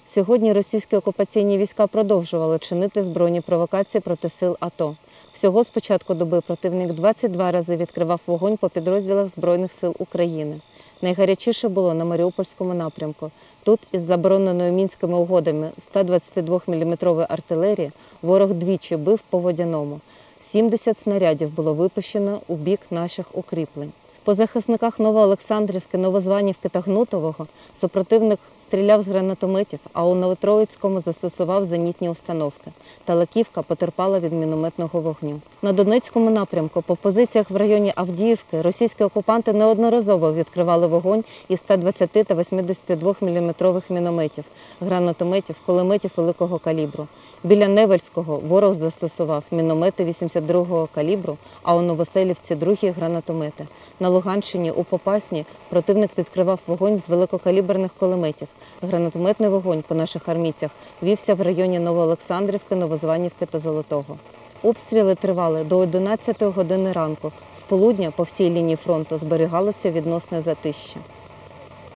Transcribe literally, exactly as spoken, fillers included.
Сьогодні російські окупаційні війська продовжували чинити збройні провокації проти сил АТО. Всього з початку доби противник двадцять два рази відкривав вогонь по підрозділах Збройних сил України. Найгарячіше було на Маріупольському напрямку. Тут із забороненою Мінськими угодами ста двадцятидвоміліметрової артилерії ворог двічі бив по Водяному. сімдесят снарядів було випущено у бік наших укріплень. По захисниках Новоолександрівки, Новозванівки та Гнутового супротивник стріляв з гранатометів, а у Новотроїцькому застосував зенітні установки. Талаківка потерпала від мінометного вогню. На Донецькому напрямку по позиціях в районі Авдіївки російські окупанти неодноразово відкривали вогонь із ста двадцяти та восьмидесятидвоміліметрових мінометів, гранатометів, кулеметів великого калібру. Біля Невельського ворог застосував міномети вісімдесят другого калібру, а у Новоселівці – другі гранатомети. На Луганщині у Попасні противник відкривав вогонь з великокаліберних кулеметів. Гранатометний вогонь по наших армійцях вівся в районі Новоолександрівки, Новозванівки та Золотого. Обстріли тривали до одинадцятої години ранку. З полудня по всій лінії фронту зберігалося відносне затища.